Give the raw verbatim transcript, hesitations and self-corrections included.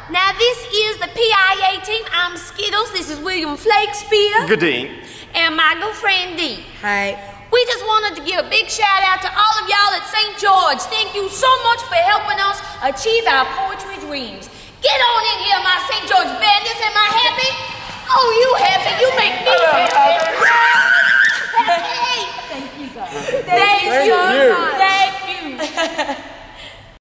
Now, this is the P I A team. I'm Skittles. This is William Flakespeare. Good day. And my girlfriend Dee. Hi. We just wanted to give a big shout out to all of y'all at Saint George. Thank you so much for helping us achieve our poetry dreams. Get on in here, my Saint George bandits. Am I happy? Oh, you happy? You make me happy.